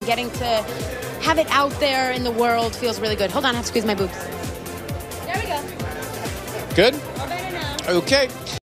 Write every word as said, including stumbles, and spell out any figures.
getting to have it out there in the world feels really good. Hold on, I have to squeeze my boobs. There we go. Good? All better now. Okay.